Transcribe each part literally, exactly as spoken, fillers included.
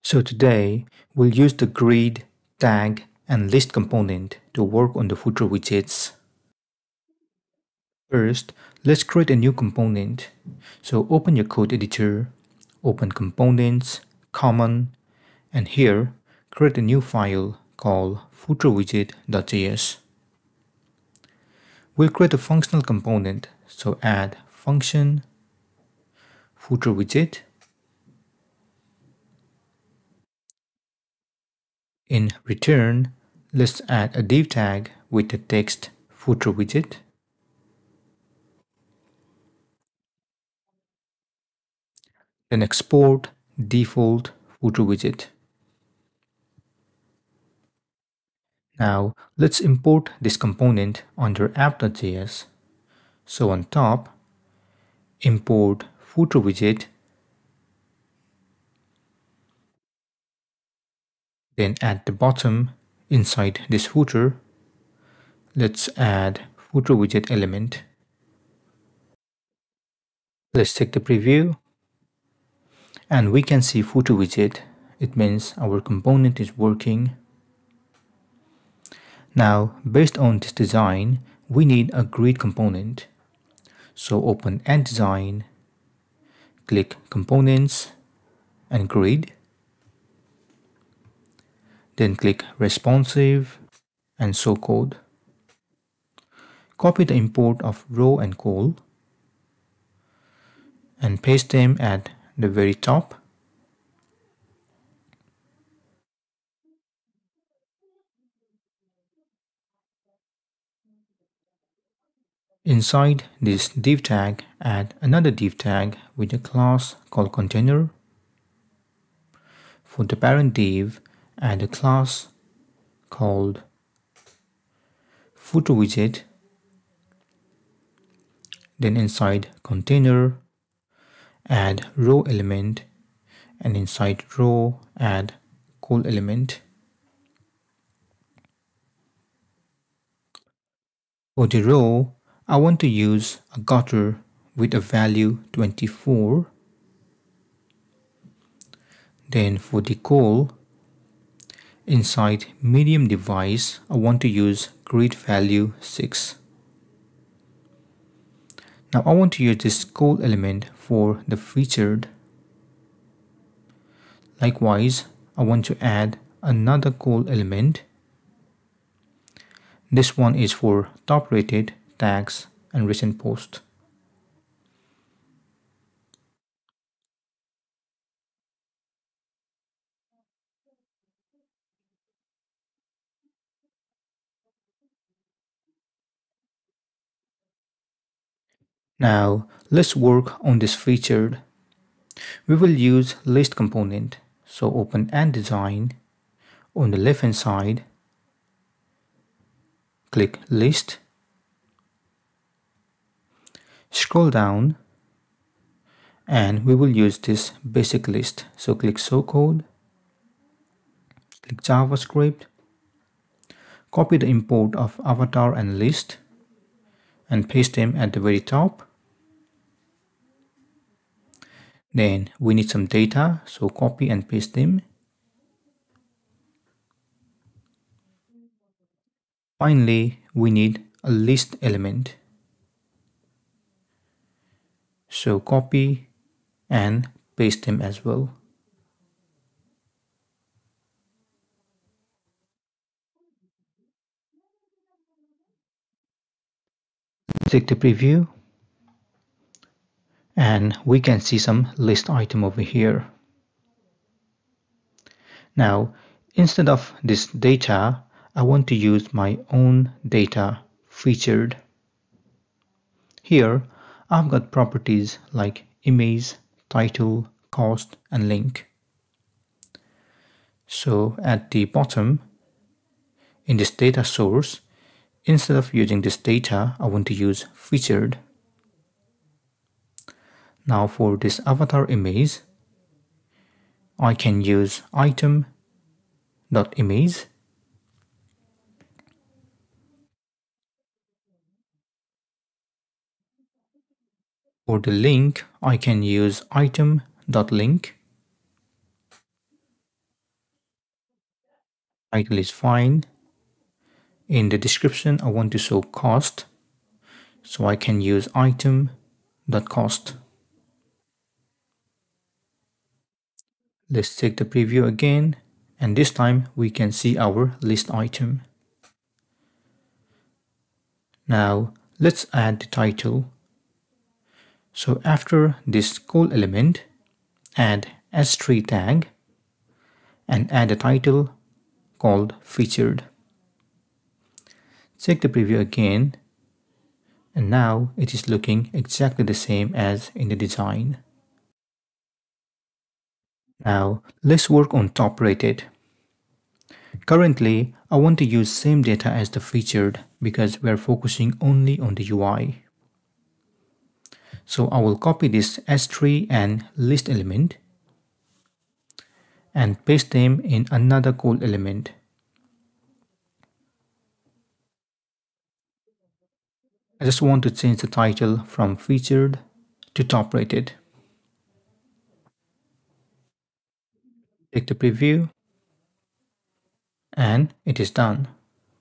So today we'll use the grid, tag, and list component to work on the footer widgets. First, let's create a new component. So open your code editor, open components, common, and here create a new file called footerwidget.js. We'll create a functional component, so add function footer widget. In return, let's add a div tag with the text footer widget. Then export default footer widget. Now let's import this component under app.js. So on top, import footer widget, then at the bottom inside this footer, let's add footer widget element. Let's check the preview and we can see footer widget. It means our component is working. Now based on this design, we need a grid component. So open and design, click components and grid, then click responsive and show code. Copy the import of row and col and paste them at the very top. Inside this div tag, add another div tag with a class called container. For the parent div, add a class called footer widget. Then inside container, add row element, and inside row, add col element. For the row, I want to use a gutter with a value twenty-four. Then for the col, inside medium device, I want to use grid value six. Now I want to use this col element for the featured. Likewise, I want to add another col element. This one is for top rated, tags, and recent post. Now let's work on this featured. We will use list component. So open and design. On the left hand side, click list. Scroll down and we will use this basic list. So click show code, click JavaScript, copy the import of avatar and list and paste them at the very top. Then we need some data, so copy and paste them. Finally, we need a list element. So copy and paste them as well. Click the preview and we can see some list item over here. Now, instead of this data, I want to use my own data featured. Here, I've got properties like image, title, cost, and link. So at the bottom, in this data source, instead of using this data, I want to use featured. Now for this avatar image, I can use item.image. For the link, I can use item.link. Title is fine. In the description, I want to show cost, so I can use item.cost. Let's check the preview again, and this time we can see our list item. Now let's add the title. So after this call element, add s three tag and add a title called featured. Check the preview again, and now it is looking exactly the same as in the design. Now let's work on top rated. Currently, I want to use same data as the featured because we are focusing only on the U I. So I will copy this s three and list element and paste them in another call element. I just want to change the title from featured to top rated. Take the preview, and it is done.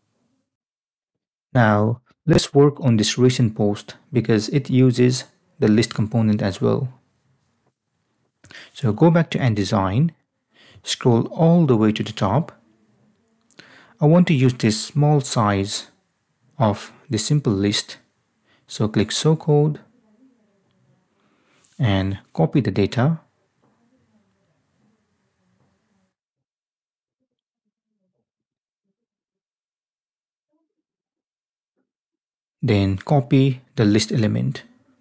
Now let's work on this recent post because it uses the list component as well. So go back to InDesign, scroll all the way to the top. I want to use this small size of the simple list. So click show code and copy the data. Then copy the list element.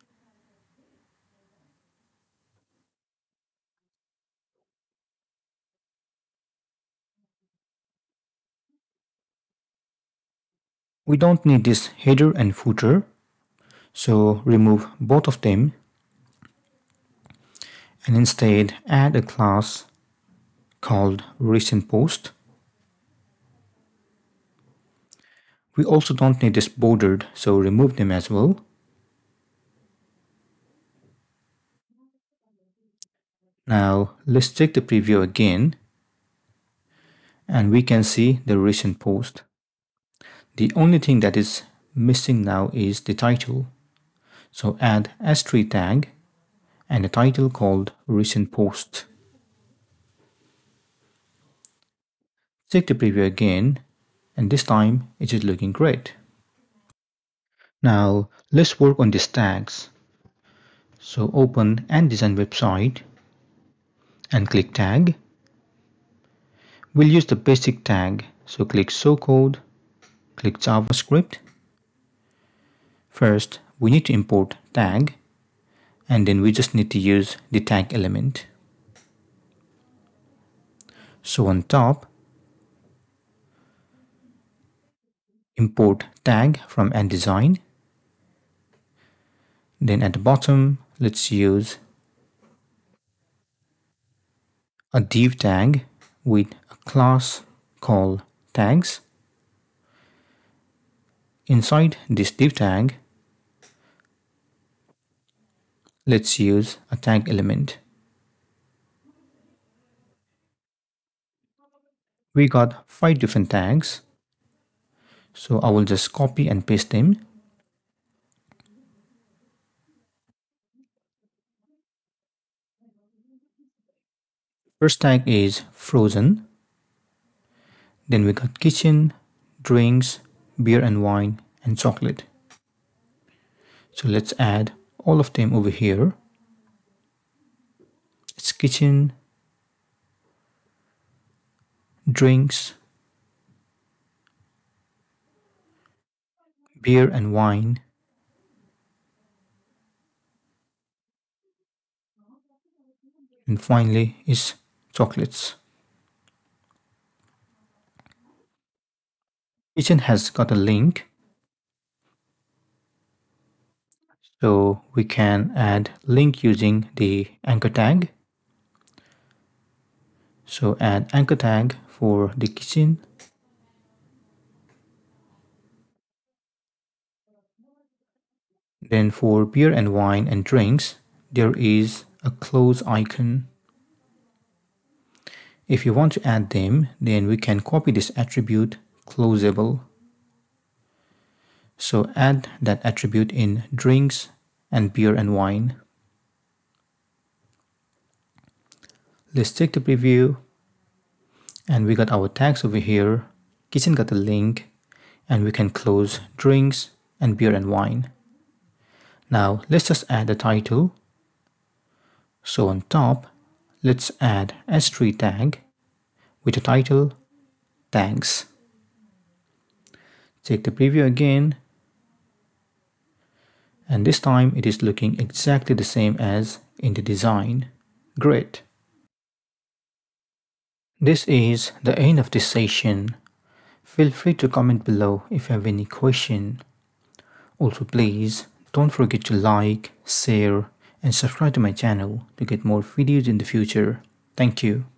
We don't need this header and footer, so remove both of them and instead add a class called recent post. We also don't need this bordered, so remove them as well. Now let's check the preview again, and we can see the recent post. The only thing that is missing now is the title. So add s three tag and a title called recent post. Check the preview again, and this time it is looking great. Now let's work on these tags. So open InDesign website and click tag. We'll use the basic tag, so click show code, click JavaScript. First we need to import tag, and then we just need to use the tag element. So on top, import tag from InDesign. Then at the bottom, let's use a div tag with a class called tags. Inside this div tag, let's use a tag element. We got five different tags, so I will just copy and paste them. First tag is frozen. Then we got kitchen, drinks, beer and wine, and chocolate. So let's add all of them over here. It's kitchen, drinks, beer and wine, and finally is chocolates. Kitchen has got a link, so we can add link using the anchor tag. So add anchor tag for the kitchen. Then for beer and wine and drinks, there is a close icon. If you want to add them, then we can copy this attribute closable. So add that attribute in drinks and beer and wine. Let's take the preview, and we got our tags over here. Kitchen got a link, and we can close drinks and beer and wine. Now let's just add the title. So on top, let's add S three tag with the title thanks. Take the preview again, and this time it is looking exactly the same as in the design. Great. This is the end of this session. Feel free to comment below if you have any question. Also please don't forget to like, share and subscribe to my channel to get more videos in the future. Thank you.